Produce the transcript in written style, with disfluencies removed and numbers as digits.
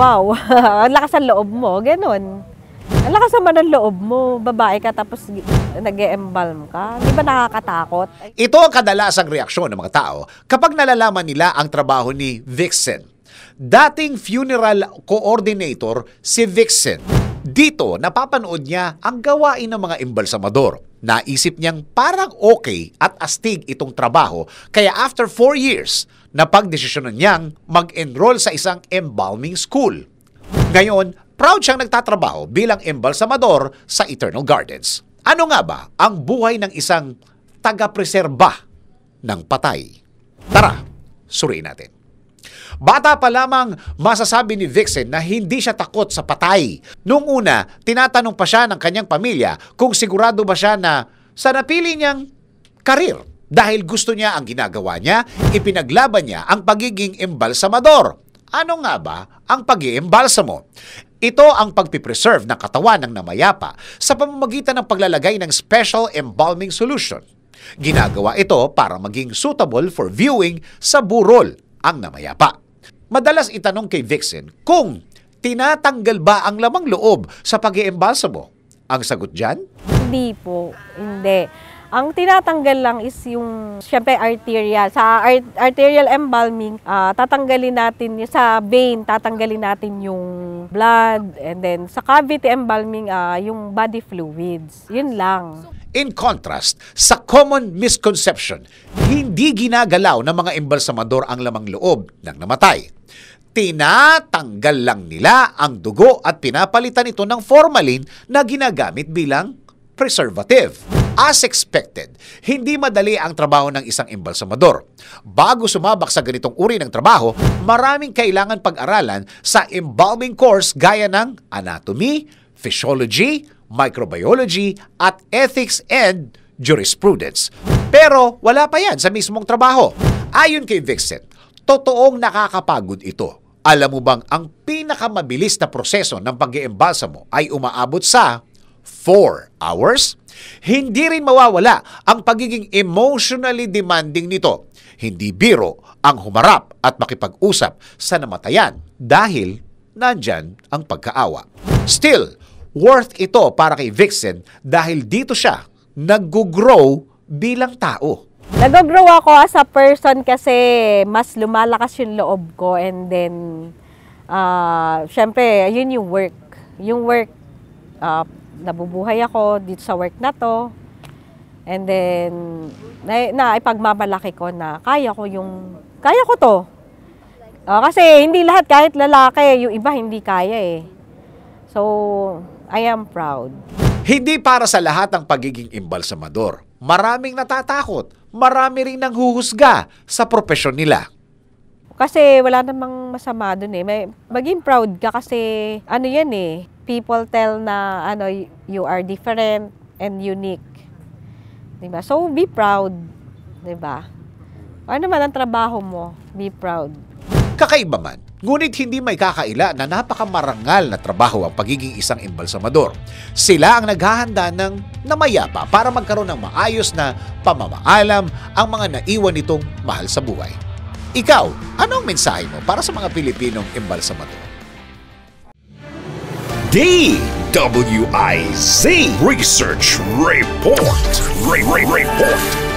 wow, ang lakas ang loob mo, ganun. Ang lakas naman ng loob mo, babae ka tapos nag-e-embalm ka. Di ba nakakatakot? Ito ang kadalasang reaksyon ng mga tao kapag nalalaman nila ang trabaho ni Vixen. Dating funeral coordinator si Vixen. Dito, napapanood niya ang gawain ng mga embalsamador. Naisip niyang parang okay at astig itong trabaho, kaya after 4 years, napagdesisyonan niyang mag-enroll sa isang embalming school. Ngayon, proud siyang nagtatrabaho bilang embalsamador sa Eternal Gardens. Ano nga ba ang buhay ng isang taga-preserba ng patay? Tara, suriin natin. Bata pa lamang masasabi ni Vixen na hindi siya takot sa patay. Noong una, tinatanong pa siya ng kanyang pamilya kung sigurado ba siya na sa napili niyang karir. Dahil gusto niya ang ginagawa niya, ipinaglaban niya ang pagiging embalsamador. Ano nga ba ang pag-iembalsamo? Ito ang pagpipreserve ng katawan ng namayapa sa pamamagitan ng paglalagay ng special embalming solution. Ginagawa ito para maging suitable for viewing sa burol ang namayapa. Madalas itanong kay Vixen kung tinatanggal ba ang lamang loob sa pag-iembalsamo. Ang sagot dyan? Hindi po, hindi. Ang tinatanggal lang is yung, syempre, arterial. Sa arterial embalming, tatanggalin natin sa vein, tatanggalin natin yung blood. And then, sa cavity embalming, yung body fluids. Yun lang. In contrast, sa common misconception, hindi ginagalaw ng mga embalsamador ang lamang loob ng namatay. Tinatanggal lang nila ang dugo at pinapalitan ito ng formalin na ginagamit bilang preservative. As expected, hindi madali ang trabaho ng isang embalsamador. Bago sumabak sa ganitong uri ng trabaho, maraming kailangan pag-aralan sa embalming course gaya ng anatomy, physiology, microbiology, at ethics and jurisprudence. Pero wala pa yan sa mismong trabaho. Ayon kay Vixen, totoong nakakapagod ito. Alam mo bang ang pinakamabilis na proseso ng pag-iembalsamo ay umaabot sa 4 hours? Hindi rin mawawala ang pagiging emotionally demanding nito. Hindi biro ang humarap at makipag-usap sa namatayan dahil nandyan ang pagkaawa. Still, worth ito para kay Vixen dahil dito siya nag-grow bilang tao. Nag-grow ako as a person kasi mas lumalakas yung loob ko and then, syempre, yun yung work. Yung work, nabubuhay ako dito sa work na to. And then, ipagmamalaki ko na kaya ko to. Kasi hindi lahat kahit lalaki, yung iba hindi kaya eh. So, I am proud. Hindi para sa lahat ang pagiging embalsamador. Maraming natatakot, marami ring nanghuhusga sa propesyon nila. Kasi wala namang masama dun eh. Maging proud ka kasi ano yan eh. People tell na you are different and unique. Diba? So be proud. Diba? Ano man ang trabaho mo, be proud. Kakaiba man, ngunit hindi may kakaila na napakamarangal na trabaho ang pagiging isang embalsamador. Sila ang naghahanda ng namayapa para magkaroon ng maayos na pamamaalam ang mga naiwan nitong mahal sa buhay. Ikaw, anong mensahe mo para sa mga Pilipinong embalsamador? DWIZ Research Report. Report.